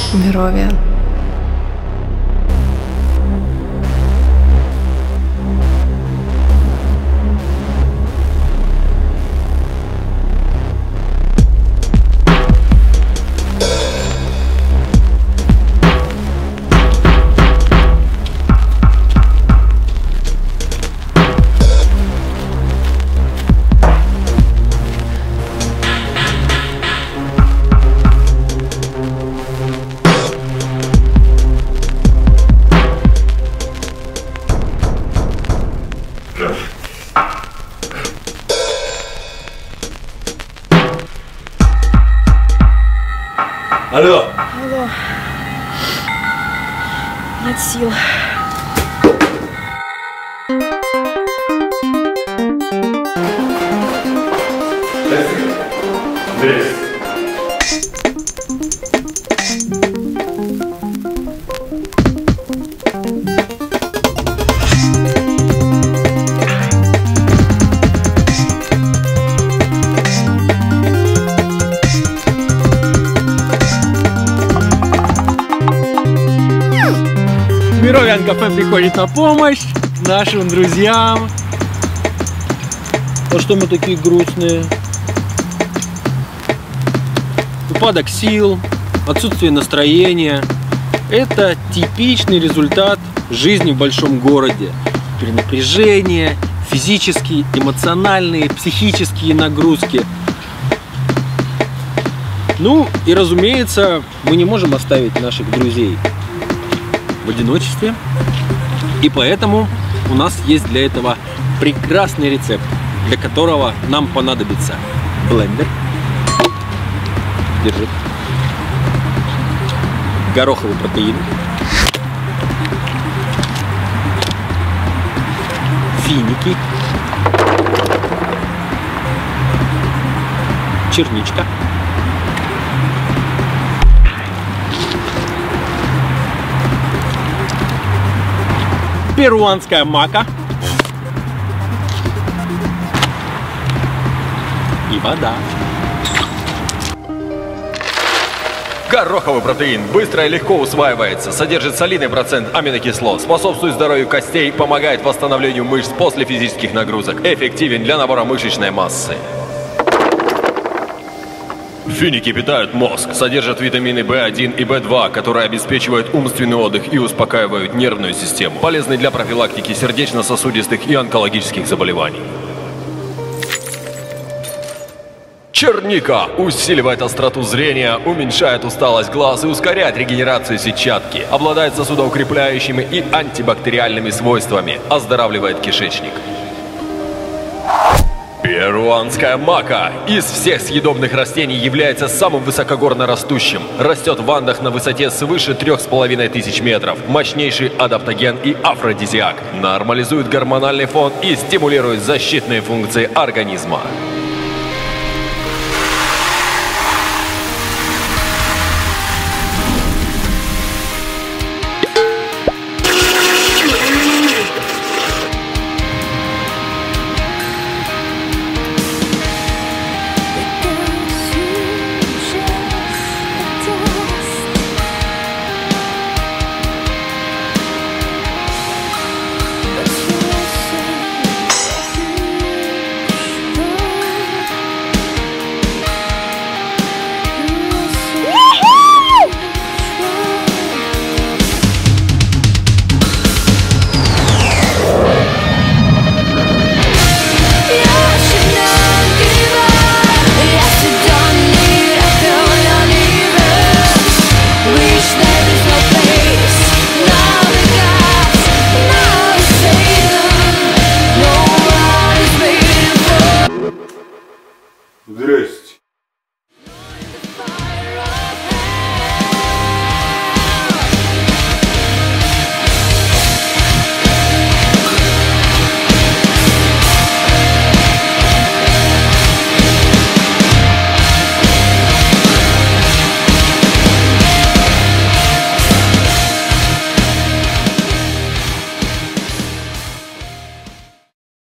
Мировия. Алло! Алло. Нет сил. Мировиан кафе приходит на помощь нашим друзьям. А что мы такие грустные? Упадок сил, отсутствие настроения. Это типичный результат жизни в большом городе. Перенапряжение, физические, эмоциональные, психические нагрузки. Ну и разумеется, мы не можем оставить наших друзей в одиночестве, и поэтому у нас есть для этого прекрасный рецепт, для которого нам понадобится блендер, держи, гороховый протеин, финики, черничка, перуанская мака и вода. Гороховый протеин быстро и легко усваивается, содержит солидный процент аминокислот, способствует здоровью костей, помогает восстановлению мышц после физических нагрузок, эффективен для набора мышечной массы. Финики питают мозг, содержат витамины В1 и В2, которые обеспечивают умственный отдых и успокаивают нервную систему. Полезны для профилактики сердечно-сосудистых и онкологических заболеваний. Черника усиливает остроту зрения, уменьшает усталость глаз и ускоряет регенерацию сетчатки. Обладает сосудоукрепляющими и антибактериальными свойствами, оздоравливает кишечник. Перуанская мака из всех съедобных растений является самым высокогорно растущим. Растет в Андах на высоте свыше 3500 метров. Мощнейший адаптоген и афродизиак. Нормализует гормональный фон и стимулирует защитные функции организма. Здрасте.